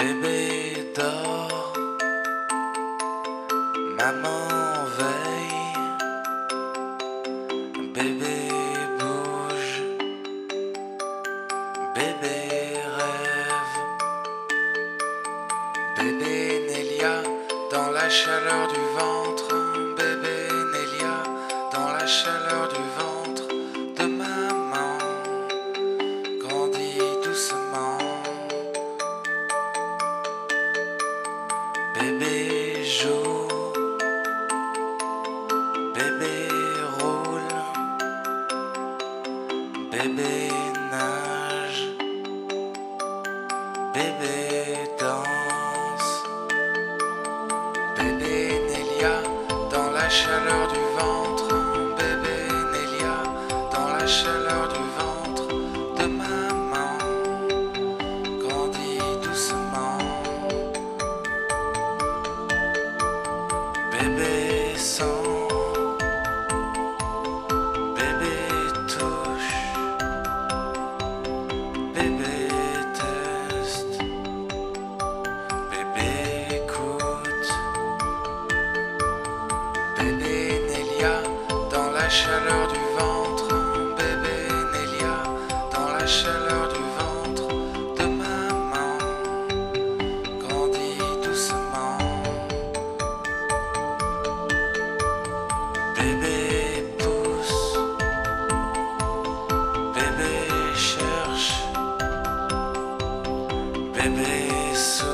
Bébé dort, maman veille, bébé bouge, bébé rêve, bébé Nélia dans la chaleur du ventre, bébé Nélia dans la chaleur du ventre de maman, grandit doucement. Bébé joue, bébé roule, bébé nage, bébé danse, bébé Nélia dans la chaleur du ventre, bébé Nélia dans la chaleur du ventre de maman, grandit doucement. Bébé sent, bébé touche, bébé teste, bébé écoute, bébé Nélia dans la chaleur du ventre, bébé Nélia dans la chaleur du ventre de maman, grandit doucement. Bébé pousse, bébé cherche, bébé souffle.